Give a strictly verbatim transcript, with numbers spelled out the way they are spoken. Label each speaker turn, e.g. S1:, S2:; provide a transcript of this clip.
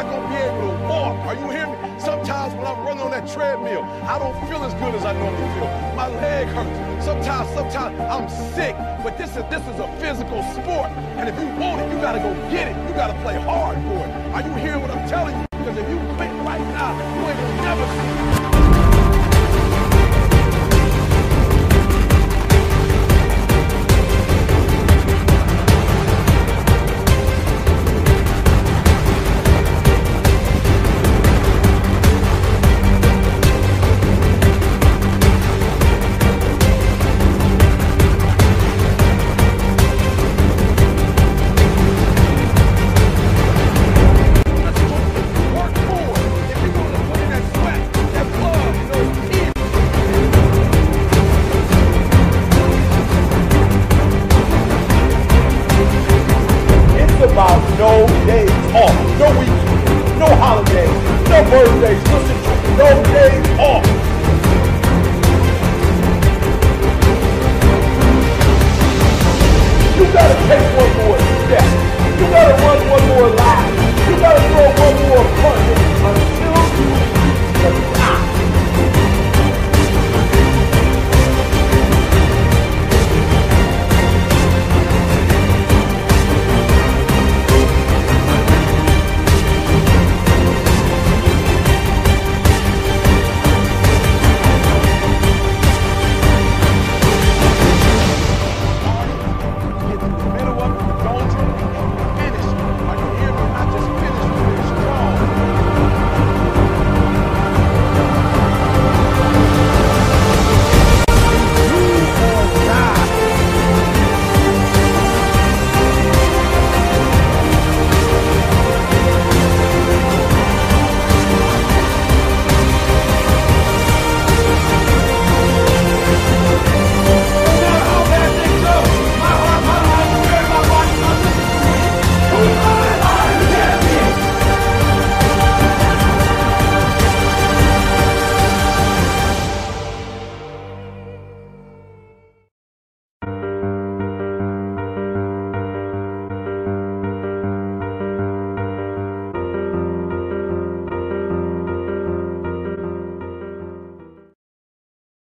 S1: not gonna be able to walk. Are you hearing me? Sometimes when I'm running on that treadmill, I don't feel as good as I normally feel. My leg hurts. Sometimes, sometimes I'm sick. But this is this is a physical sport. And if you want it, you gotta go get it. You gotta play hard for it. Are you hearing what I'm telling you? Because if you quit right now, you ain't gonna never see it. No days off, no weekends, no holidays, no birthdays, listen to me, no days off. You gotta take one more step. You gotta run one more lap. You gotta throw one more punch.